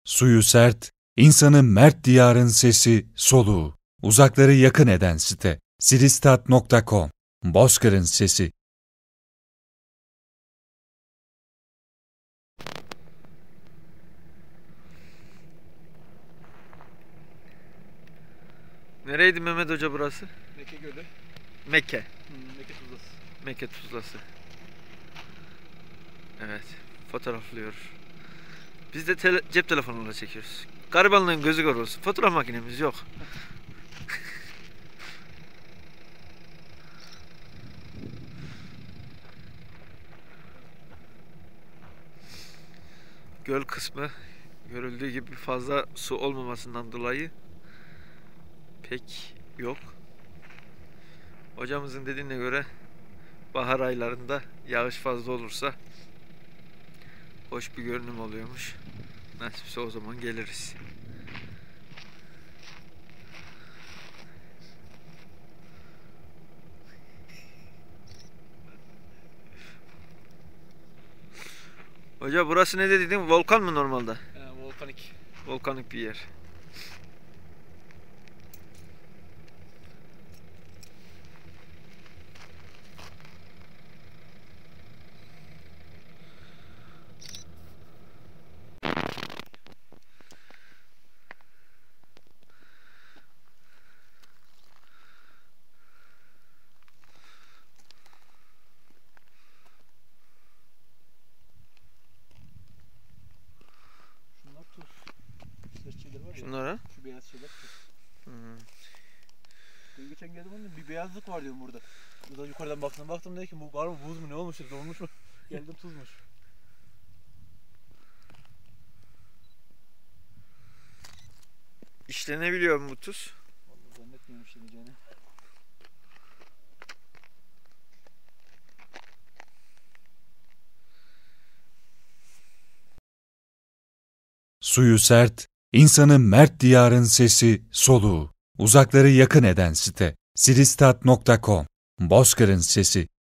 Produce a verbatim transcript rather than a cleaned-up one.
Suyu sert, insanı mert diyarın sesi, soluğu. Uzakları yakın eden site. Siristat nokta com. Bozkır'ın sesi. Nereydi Mehmet Hoca burası? Mekke Gölü. Mekke. Hmm, Mekke Tuzlası. Mekke Tuzlası. Evet. Fotoğraflıyor. Biz de tele cep telefonuyla çekiyoruz. Garibanlığın gözü kör olsun. Fotoğraf makinemiz yok. Göl kısmı görüldüğü gibi fazla su olmamasından dolayı pek yok. Hocamızın dediğine göre bahar aylarında yağış fazla olursa hoş bir görünüm oluyormuş. Nasipse o zaman geliriz. Hoca burası ne dedin? Volkan mı normalde? He, volkanik. Volkanik bir yer. Şunlar tuz. Ses şeyler var ya. Şunlara? Şu beyaz şeyler tuz. Hmm. Ben geçen geldim onun bir beyazlık var diyorum burada. Buradan yukarıdan baktım baktım dedi ki bu var mı buz mu ne olmuş dedi donmuş mu? Geldim tuzmuş. İşlenebiliyor mu bu tuz? Vallahi zannetmiyorum işleneceğini. Suyu sert, insanı mert diyarın sesi, soluğu. Uzakları yakın eden site. Siristat nokta com. Bozkır'ın sesi.